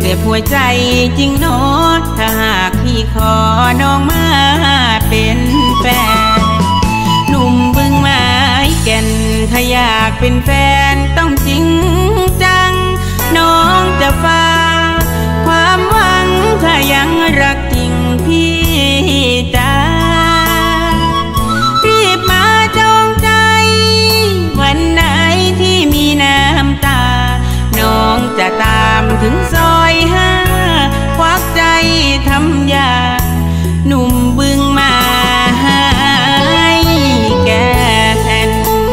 จ็บหัวใจจริงเนาะถ้าหากพี่ขอน้องมาเป็นแฟนหนุ่มบึงไม้แก่นถ้าอยากเป็นแฟนต้องจริงจังน้องจะฟังความหวังถ้ายังรักจริงพี่จ้ารีบมาจองใจวันไหนที่มีน้ำตาน้องจะตามถึงซอยห้าควักใจทำยาหนุ่มบึงมาให้แก่น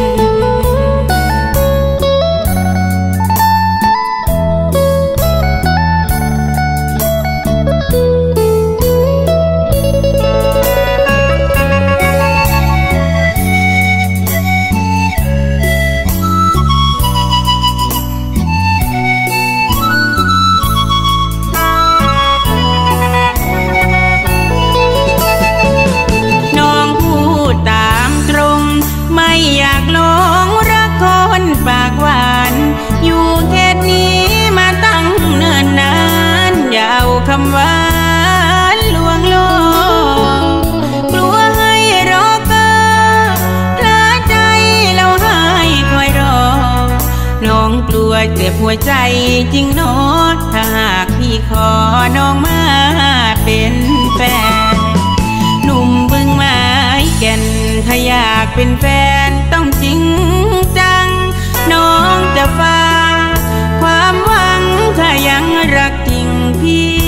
อยากหลงรักคนปากหวานอยู่เขตนี้มาตั้งเนิ่นนานอย่าเอาคำหวานลวงโลกกลัวให้รอเกอพลาดใจแล้วให้คอยรอน้องกลัวเจ็บหัวใจจริงเนาะถ้าหากพี่ขอน้องมาเป็นแฟนหนุ่มบึงไม้แก่นถ้าอยากเป็นแฟนต้องจริงจังน้องจะฟังความหวังถ้ายังรักจริงพี่